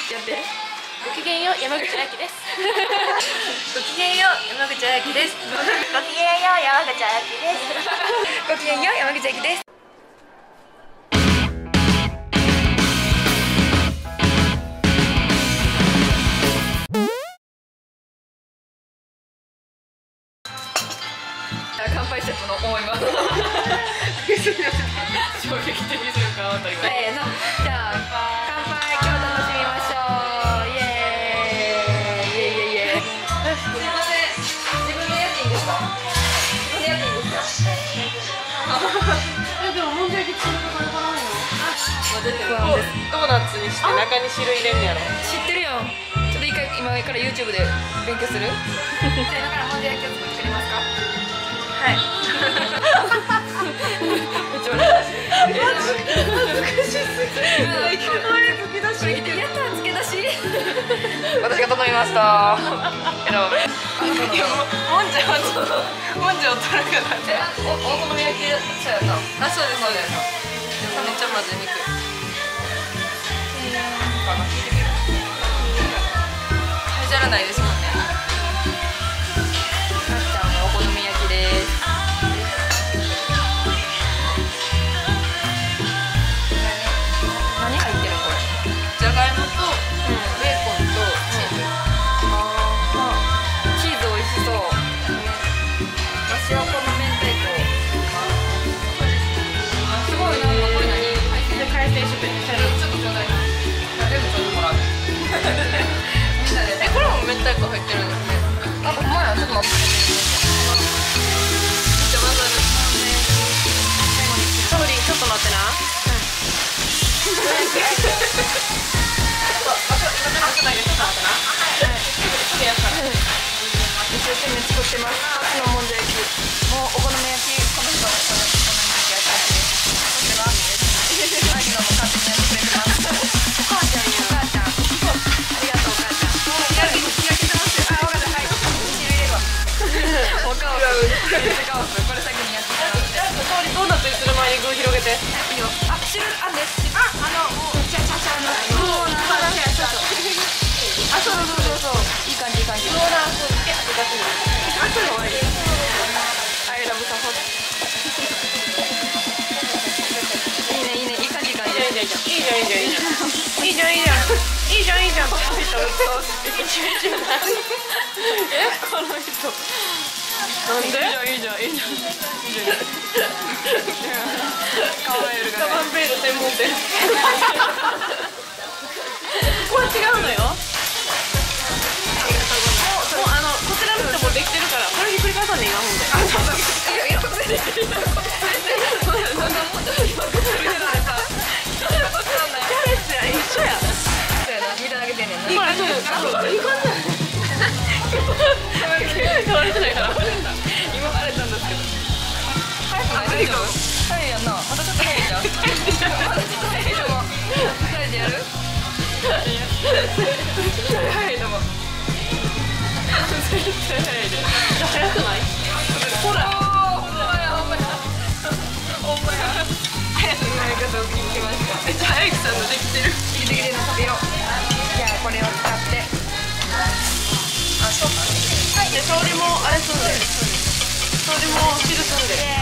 やって。ごきげんよう、山口あやきです。 ごきげんよう、山口あやきです。 ごきげんよう、山口あやきです。 ごきげんよう、山口あやきです。 乾杯したと思います。衝撃的瞬間あたり。せーの、じゃあ乾杯、今日楽しみましょう。イエーイ、イエイエイエイ。すみません、自分でやっていいんですか？自分でやっていいんですか？ でももんじゃ焼き作るとこれからないの？ 出てる。 ドーナツにして中に汁入れんねやろ。 知ってるよ。ちょっと一回今から YouTube で勉強する？じゃあ今からもんじゃ焼きを作ってくれますか？はい。めっちゃ笑い。恥ずかしすぎる。やったー、つけ出し。私が頼みました。選ばれ。 もんじゃを取るかな。 お好み焼きそうやな。 あ、そうですそうです。 めっちゃ混ぜにくい。 じゃらないですもんね。 なっちゃんのお好み焼きです。何入ってるこれ？ じゃがいもとベーコンとチーズ。 チーズ美味しそう。私はこの明太子。すごいな、これ何？海鮮食品。 ちょっとちょうだい。 全部ちょっともらう。みんなで。 これも明太子入ってるんですね。 あ、ほんまや、ちょっと待って。 めっちゃ混ざる。 サブリン、ちょっと待ってな。一生懸命作ってます。私のもんじゃ焼き。もうお好み焼き、この人はお好み焼きやってます。あきのも勝手にやってくれてます。お母ちゃんや。お母ちゃん。ありがとう、お母ちゃん。焼きてますよ。あ、わかった、はい。汁入れるわ。もうカオス。カオス。これ先にやってもらって。 ドーナツにする前に具広げて。 いいよ。あ、汁あんで。もうちゃあ、そういい感じいい感じ。 ローラーソースつけて出すの。 あ、それ終わり。I love サホ。いいねいいね、いい感じいい感じ。 いいじゃん。この人。なんで？ いいじゃん。カバエルが。 カマンベール専門店。ここは違うのよ。もうこちらの人もできてるから、これひっくり返さんね今ほんで。一緒や。 見てあげてんねんな。 いい感じ。変われてないから。 今バレたんですけど。早くない？大丈夫？早いやんな。またちょっと早いじゃん。またちょっと早いでも。二人でやる？早いでも。絶対早いで。 早くない？ほら。 ほんまや。早くないことを聞きました。 めっちゃ早くさんのできてる。 できるの食べよう。じゃあこれを使って。 あ、そうか。で、香りもあれすんで。香りも汁すんで。